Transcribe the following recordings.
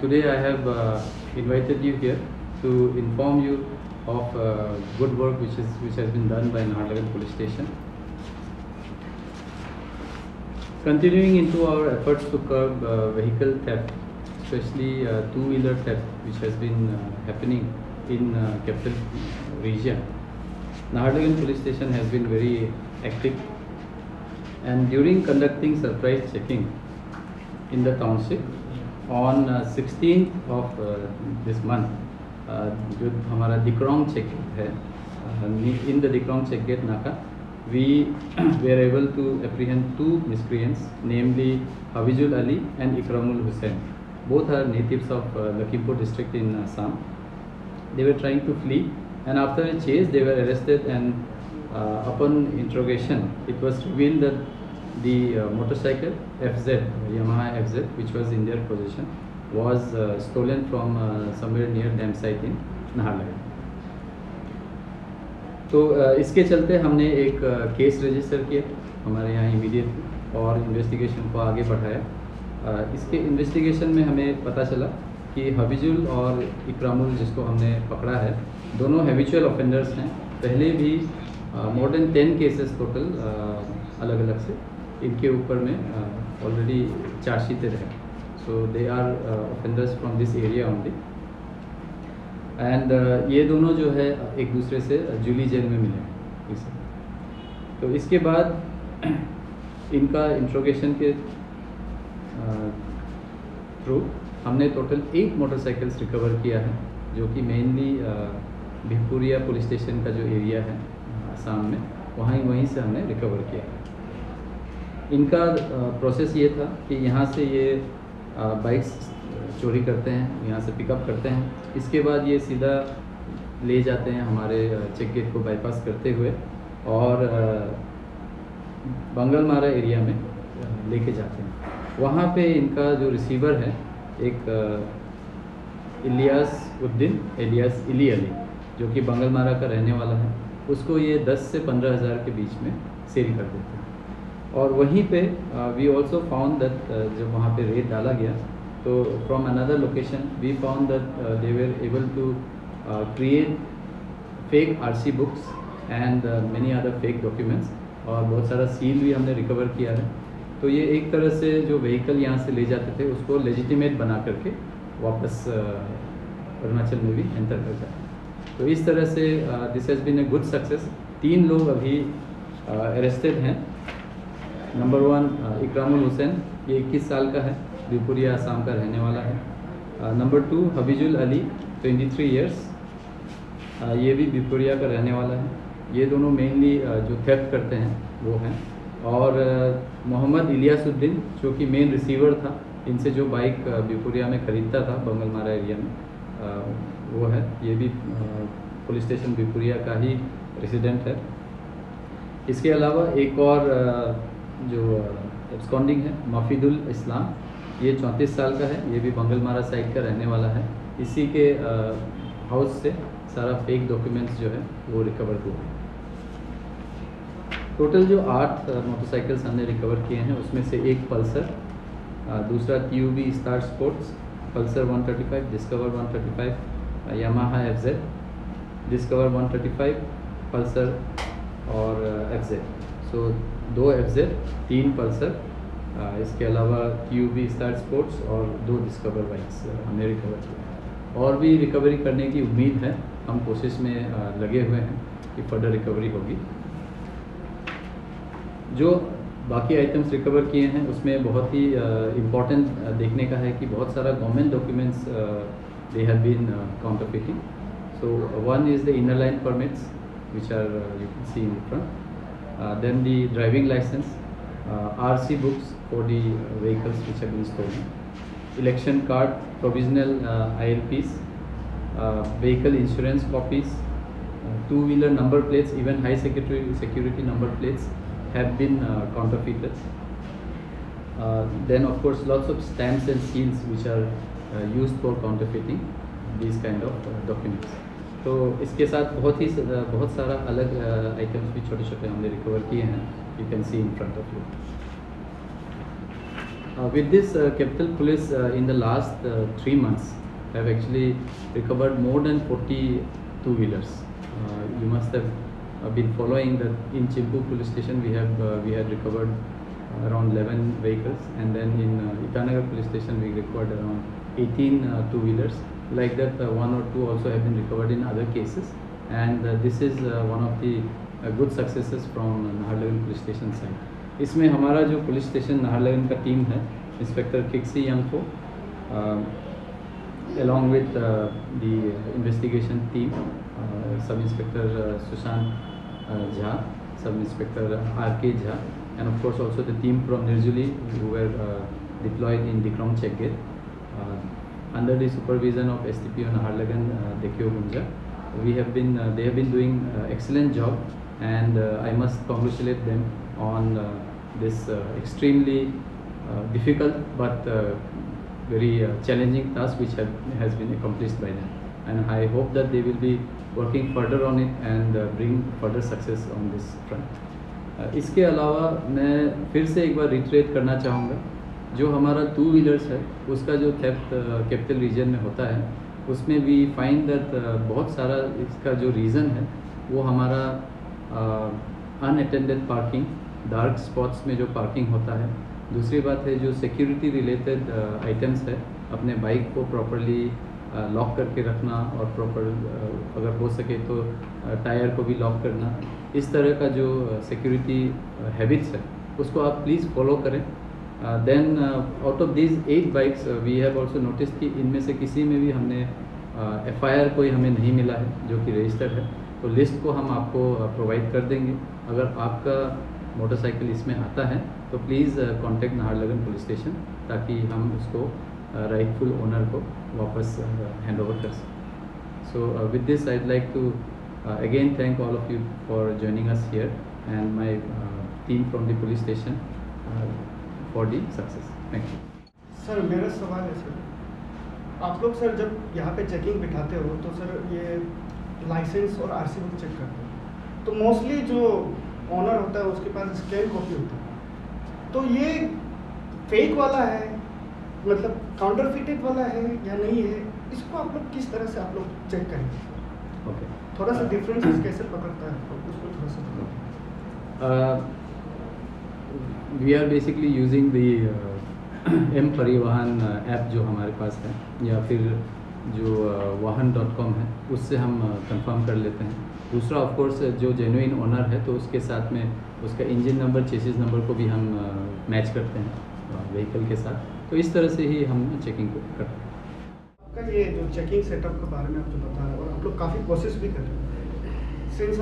today I have invited you here to inform you of good work which has been done by Naharlagun Police Station. Continuing into our efforts to curb vehicle theft, especially two-wheeler theft, which has been happening in capital region, Naharlagun Police Station has been very active, and during conducting surprise checking in the township on 16th of this month, जो हमारा Dikrong check है, in the Dikrong check gate नाका, we were able to apprehend two miscreants, namely Hafizul Ali and Ikramul Hussain. Both are natives of Lakhimpur district in Assam. They were trying to flee, and after a chase they were arrested, and upon interrogation it was revealed that the motorcycle FZ, Yamaha FZ, which was in their possession, was stolen from somewhere near dam site in Naharlagun. तो इसके चलते हमने एक case register किया हमारे यहाँ immediate और investigation को आगे बढ़ाया। इसके इन्वेस्टिगेशन में हमें पता चला कि हफीजुल और इकरामुल, जिसको हमने पकड़ा है, दोनों हैबिचुअल ऑफेंडर्स हैं। पहले भी मोर देन 10 केसेस टोटल अलग अलग से इनके ऊपर में ऑलरेडी चार्जशीटेड है। So they are offenders from this area only, and ये दोनों जो है एक दूसरे से जूली जेल में मिले इसे। तो इसके बाद इनका इंट्रोगेशन के थ्रू हमने टोटल 8 मोटरसाइकिल्स रिकवर किया है, जो कि मेनली भिपुरिया पुलिस स्टेशन का जो एरिया है असम में, वहीं से हमने रिकवर किया है। इनका प्रोसेस ये था कि यहाँ से ये बाइक्स चोरी करते हैं, यहाँ से पिकअप करते हैं, इसके बाद ये सीधा ले जाते हैं हमारे चेक गेट को बाईपास करते हुए और बंगलमारा एरिया में लेके जाते हैं। वहाँ पे इनका जो रिसीवर है एक इलियास उद्दीन एलियास इली अली, जो कि बंगलमारा का रहने वाला है, उसको ये 10 से 15 हज़ार के बीच में सेल कर देते हैं। और वहीं पे वी ऑल्सो फाउंड दैट जब वहाँ पे रेड डाला गया तो from another location we found that they were able to create fake RC books and many other fake documents, और बहुत सारा सील भी हमने रिकवर किया है। तो ये एक तरह से जो व्हीकल यहाँ से ले जाते थे उसको लेजिटिमेट बना करके वापस अरुणाचल में भी एंटर कर जाते। तो इस तरह से this has been a good success. 3 लोग अभी अरेस्टेड हैं। नंबर 1 इकरामुल हुसैन, ये 21 साल का है, भिपुरिया असम का रहने वाला है। नंबर 2 हफीजुल अली 23 इयर्स, ये भी भिपुरिया का रहने वाला है। ये दोनों मेनली जो थेफ्ट करते हैं वो हैं। और मोहम्मद इलियासुद्दीन, जो कि मेन रिसीवर था, इनसे जो बाइक भिपुरिया में ख़रीदता था बंगलमारा एरिया में, वो है। ये भी पुलिस स्टेशन भिपुरिया का ही रेसिडेंट है। इसके अलावा एक और जो एब्सकॉन्डिंग है मफीदुल इस्लाम, ये 34 साल का है, ये भी बंगलमारा साइड का रहने वाला है। इसी के हाउस से सारा फेक डॉक्यूमेंट्स जो है वो रिकवर हुआ। टोटल जो 8 मोटरसाइकिल्स हमने रिकवर किए हैं, उसमें से एक पल्सर, दूसरा TUV Star Sports, Pulsar 135, Discover 135, Yamaha FZ, Discover 135, Pulsar और FZ। सो 2 FZ, 3 पल्सर, इसके अलावा TUV स्टार स्पोर्ट्स और 2 डिस्कवर बाइक्स हमने रिकवर किया। और भी रिकवरी करने की उम्मीद है, हम कोशिश में लगे हुए हैं कि फर्दर रिकवरी होगी। जो बाकी आइटम्स रिकवर किए हैं उसमें बहुत ही इम्पॉर्टेंट देखने का है कि बहुत सारा government documents they have been counterfeiting. So one is the inner line permits which are you can see in front, then the driving license, RC books for the vehicles which have been stolen, election card, provisional ILPs, vehicle insurance copies, two-wheeler number plates, even high security number plates have been counterfeited. Then of course lots of stamps and seals which are used for counterfeiting these kind of documents. तो इसके साथ बहुत सारा अलग items भी छोटे छोटे हमने रिकवर किए हैं, you can see in front of you. With this, Capital Police in the last 3 months have actually recovered more than 40 two-wheelers. You must have been following that in Chimpu Police Station we had recovered around 11 vehicles, and then in Itanagar Police Station we recovered around 18 two-wheelers. Like that, one or two also have been recovered in other cases, and this is one of the good successes from Naharlagun Police Station side. इसमें हमारा जो police station Naharlagun का team है, inspector Kiksi Yangfo along with the investigation team, sub inspector Sushant Jha, sub inspector R.K. Jha, and of course also the team from Nirjuli who were deployed in Dikrom Checkgate under the supervision of STPO Naharlagun Dekyo Gunja. They have been doing excellent job, and I must congratulate them on this extremely difficult but very challenging task which has been accomplished by them, and I hope that they will be working further on it and bring further success on this front. इसके अलावा मैं फिर से एक बार retreat करना चाहूँगा, जो हमारा टू व्हीलर्स है उसका जो थेफ्ट कैपिटल रीजन में होता है उसमें वी फाइंड दैट बहुत सारा इसका जो रीज़न है वो हमारा अनअटेंडेड पार्किंग, डार्क स्पॉट्स में जो पार्किंग होता है। दूसरी बात है जो सिक्योरिटी रिलेटेड आइटम्स है, अपने बाइक को प्रॉपरली लॉक करके रखना और प्रॉपर अगर हो सके तो टायर को भी लॉक करना। इस तरह का जो सिक्योरिटी हैबिट्स है उसको आप प्लीज़ फॉलो करें। Then out of these 8 bikes we have also notice कि इनमें से किसी में भी हमने FIR कोई हमें नहीं मिला है जो कि रजिस्टर्ड है, तो लिस्ट को हम आपको प्रोवाइड कर देंगे। अगर आपका मोटरसाइकिल इसमें आता है तो please contact Naharlagun police station, ताकि हम उसको राइटफुल ओनर को वापस हैंड ओवर कर सकें। So with this I would like to again thank all of you for joining us here and my team from the police station for the success. Thank you. Sir मेरा सवाल है sir, आप लोग sir जब यहाँ पे checking बिठाते हो तो सर ये लाइसेंस और RC बुक चेक करते हो, तो मोस्टली जो ऑनर होता है उसके पास स्कैन कॉपी होता है, तो ये फेक वाला है, मतलब काउंटरफिटेड वाला है या नहीं है, इसको आप लोग किस तरह से आप लोग चेक करेंगे? ओके, थोड़ा सा डिफरेंस कैसे पकड़ता है उसको थोड़ा सा we are basically using the M Parivahan app जो हमारे पास है, या फिर जो वाहन.com है उससे हम कंफर्म कर लेते हैं। दूसरा ऑफ कोर्स जो जेन्युइन ओनर है तो उसके साथ में उसका इंजन नंबर, चेसिस नंबर को भी हम मैच करते हैं व्हीकल के साथ, तो इस तरह से ही हम चेकिंग करते हैं। आपका ये जो चेकिंग सेटअप के बारे में आप जो बता रहे हैं और आप लोग काफ़ी कोशिश भी कर रहे हैं, सिंस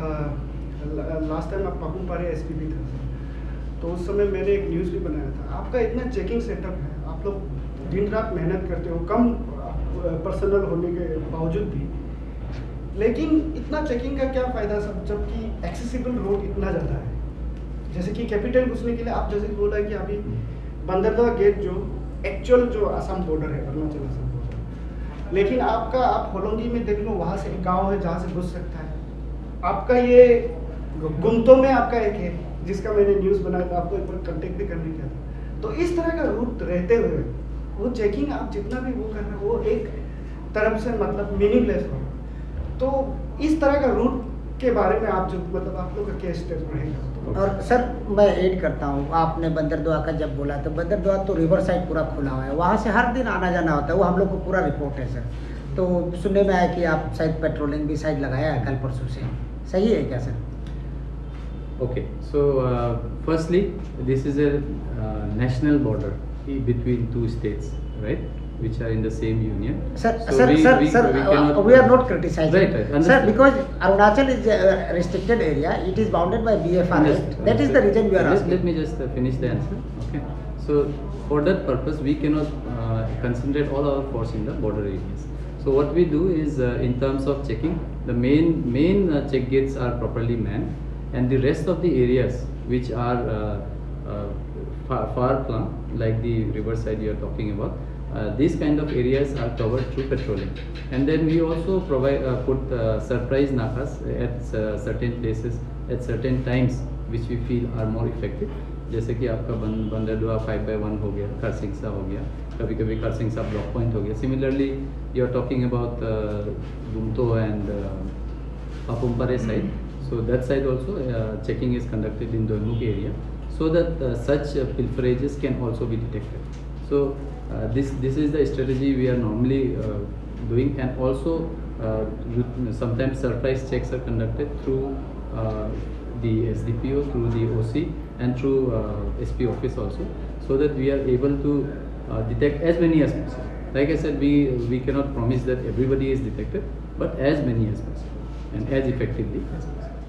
आप लास्ट टाइम आप पापुमपारे SP भी थे, तो उस समय मैंने एक न्यूज़ भी बनाया था। आपका इतना चेकिंग सेटअप है, आप लोग दिन रात मेहनत करते हो कम पर्सनल होने के बावजूद भी, लेकिन इतना चेकिंग का क्या फ़ायदा सब, जबकि एक्सेसिबल रोड इतना ज़्यादा है। जैसे कि कैपिटल घुसने के लिए आप जैसे बोला कि अभी बंदरगाह गेट जो एक्चुअल जो असम बॉर्डर है, अरुणाचल असम बॉर्डर, लेकिन आपका आप होलोंगी में देख लो, वहाँ से एक गाँव है जहाँ से घुस सकता है। आपका ये गुमतो में आपका एक है जिसका मैंने न्यूज़ बनाया था, आपको एक बार कंटेक्ट भी करने किया था। तो इस तरह का रूट रहते हुए वो चेकिंग आप जितना भी वो कर रहे हो वो एक तरफ से मतलब मीनिंगलेस हो, तो इस तरह का रूट के बारे में आप जो मतलब आप लोग का क्या स्टेप रहेगा? और सर मैं ऐड करता हूँ, आपने बंदरदुआ का जब बोला तो बंदरदुआ तो रिवर साइड पूरा खुला हुआ है, वहाँ से हर दिन आना जाना होता है, वो हम लोग को पूरा रिपोर्ट है सर। तो सुनने में आया कि आप शायद पेट्रोलिंग भी शायद लगाया है कल परसों से, सही है क्या sir? Okay, so firstly, this is a national border between two states, right, which are in the same union. Sir, So sir, we cannot, we are not criticizing. Right, right, sir, understood. because Arunachal is a restricted area, it is bounded by BFR. Understood, That is the reason we are asking. Let me just finish the answer. Okay, so for that purpose, we cannot concentrate all our force in the border areas. So what we do is, in terms of checking, the main check gates are properly manned, and the rest of the areas which are far flung, like the riverside you are talking about, these kind of areas are covered through patrolling. And then we also provide put surprise nakas at certain places at certain times which we feel are more effective. जैसे कि आपका बंदरदुआ 5/1 हो गया, खरसिंगसा हो गया, कभी कभी खरसिंगसा block point हो गया. Similarly, you are talking about Bumto and Papumpare side. So that side also checking is conducted in Doimuk area, so that such pilferages can also be detected. So this is the strategy we are normally doing, and also sometimes surprise checks are conducted through the SDPO, through the OC, and through SP office also, so that we are able to detect as many as possible. Like I said, we cannot promise that everybody is detected, but as many as possible and as effectively as possible.